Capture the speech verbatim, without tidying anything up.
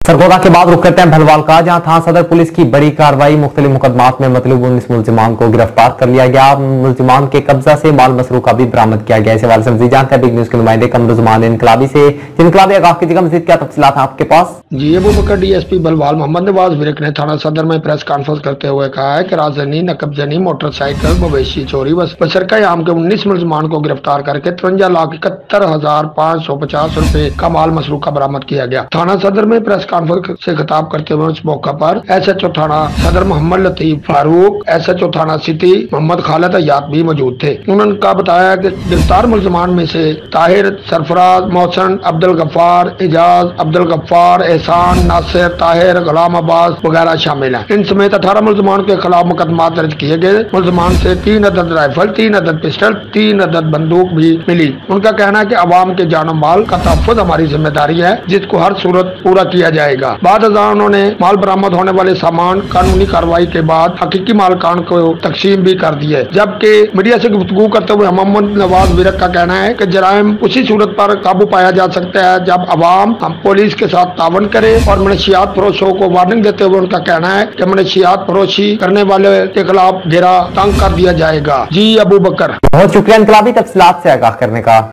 सरगोदा के बाद रुक करते हैं भलवाल का, जहां थाना सदर पुलिस की बड़ी कार्रवाई। मुख्तलिफ मुकदमात में मतलूब उन्नीस मुलजिमान को गिरफ्तार कर लिया गया। मुलजिमान के कब्जा से माल मसरूका भी बरामद किया गया। इस हवाले से मजीद जानते हैं बिग न्यूज के नुमाइंदे कमरुज़मान इनकलाबी से। इनकलाबी आगाह कीजिएगा, मजीद क्या तफसीलात हैं आपके पास? जी, अबू बकर डीएसपी भलवाल मोहम्मद नवाज विरक ने थाना सदर में प्रेस कॉन्फ्रेंस करते हुए कहा है कि राजधानी नकबजनी मोटरसाइकिल मवेशी चोरी व सरकारी आम के उन्नीस मुलजिमान को गिरफ्तार करके तिरंजा लाख इकहत्तर हजार पाँच सौ पचास रूपए का माल मसरूका बरामद किया गया। थाना सदर में प्रेस कॉन्फ्रेंस से खिताब करते हुए उस मौका पर एस एच ओ थाना सदर Mohammad Latif Farooq, S H O थाना सिटी मोहम्मद खालिद अयात भी मौजूद थे। उन्होंने कहा बताया कि गिरफ्तार मुलजिमान में से ताहिर, सरफराज, मोहसन, अब्दुल गफ्फार, एजाज, अब्दुल गफ्फार, एहसान, नासिर, ताहिर, गुलाम अब्बास वगैरह शामिल हैं। इन समेत अठारह मुलजिमान के खिलाफ मुकदमा दर्ज किए गए। मुलजिमान से तीन अदद राइफल, तीन अदद पिस्टल, तीन अदद बंदूक भी मिली। उनका कहना है कि अवाम के जान माल का तहफ़्फ़ुज़ हमारी जिम्मेदारी है, जिसको हर सूरत पूरा किया जाएगा। बाद उन्होंने माल बरामद होने वाले सामान कानूनी कार्रवाई के बाद हकीकी मालकान को तकसीम भी कर दिए। जबकि मीडिया से गुफ्तगू करते हुए मोहम्मद नवाज विरक का कहना है कि जराइम उसी सूरत पर काबू पाया जा सकता है जब अवाम हम पुलिस के साथ तावन करे। और मनशियात फरोशों को वार्निंग देते हुए उनका कहना है कि मनशियात फरोशी करने वाले के खिलाफ घेरा तंग कर दिया जाएगा। जी अबू बकर, बहुत शुक्रिया इनकलाबी तफसीलात से आगाह करने का।